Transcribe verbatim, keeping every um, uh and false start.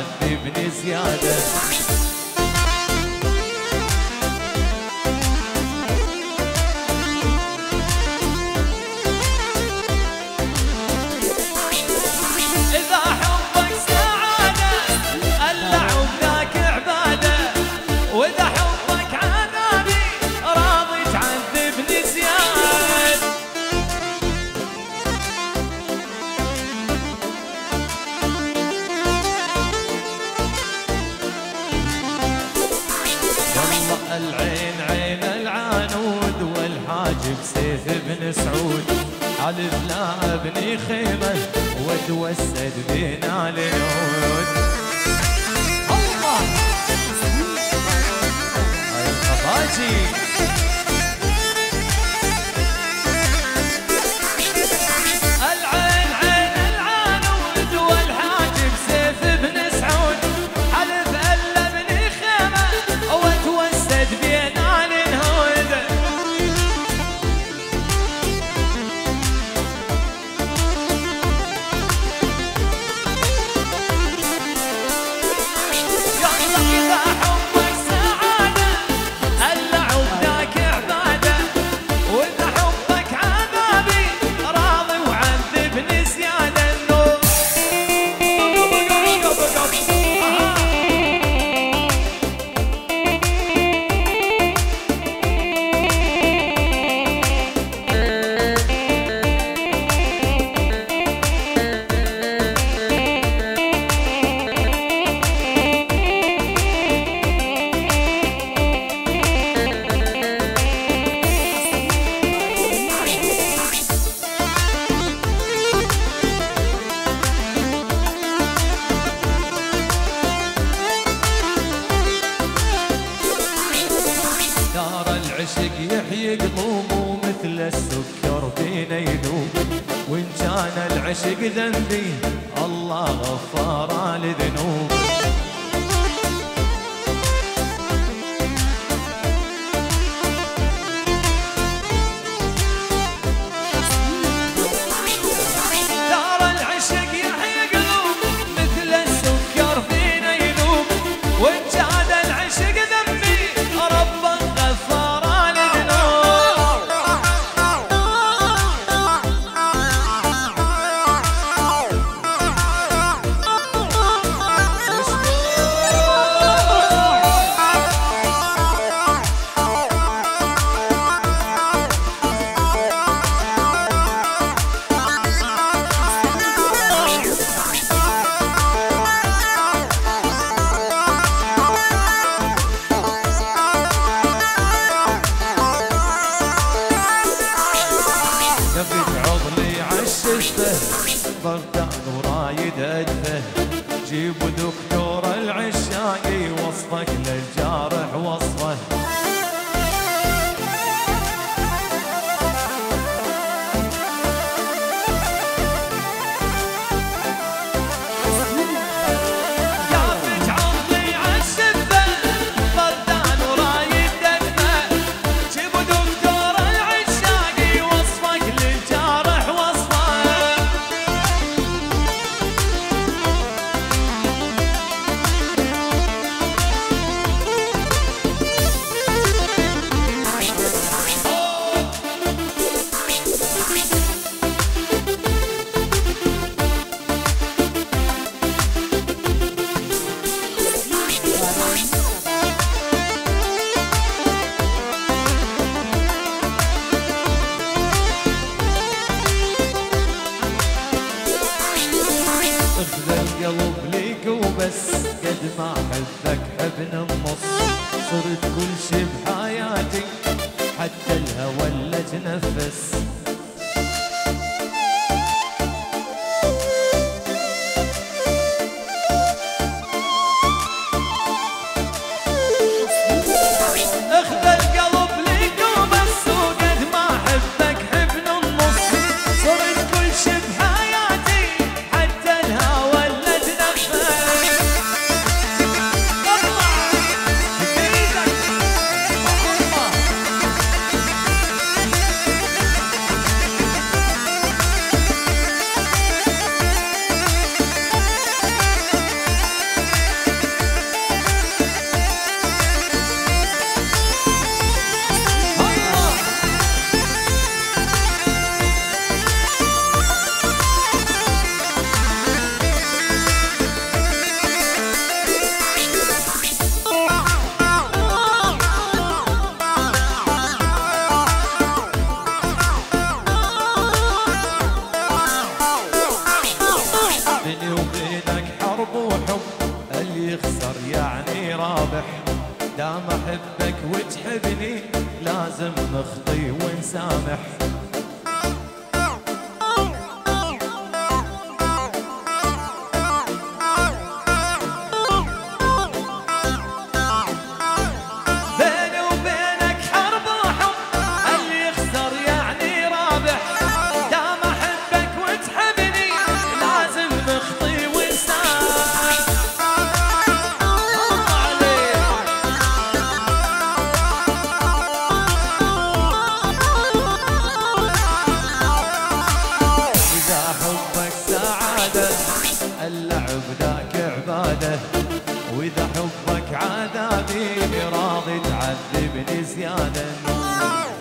تعذبني زيادة. إذا حبك سعادة اللعب ذاك عبادة، وإذا حبك عذابي راضي تعذبني زيادة. والله العين عين العنود والحاجب سيف بن سعود، حلف لا ابني خيمة واتوسد بينا اليهود. الله هاي الخفاجي العين عين العنود والحاجب سيف بن سعود، حلف الا ابني خيمة واتوسد بينا اليهود. إذا حبك سعادة اللعب ذاك عبادة، وإذا حبك عذابي راضي وعذبني زيادة. النور دار العشق يحيي قلوب مثل السكر فينا يذوب، وإن كان العشق ذنبي الله غفار لذنوب. دار العشق يحيي قلوب مثل السكر فينا يذوب، وإن كان العشق ذنبي ربك غفار لذنوب. نفت عضلي عالشفه بردان ورايد ادفه، جيبوا دكتور العشاقي وصفك للجارح وصفه. نفت عضلي عالشفه بردان ورايد ادفه، جيبوا دكتور العشاقي وصفك للجارح وصفه. اخذ القلب ليك وبس، قد ما حبك حبن النص، صرت كل شي بحياتي حتى الهوى اللي تنفس. اخذ القلب ليك وبس، وقد ما حبك حبن النص، صرت كل شي بحياتي حتى الهوى اللي تنفس. الله اللي يخسر يعني رابح. دام احبك وتحبني لازم نخطي ونسامح. اللعب ذاك عباده، واذا حبك عذابي راضي تعذبني زياده.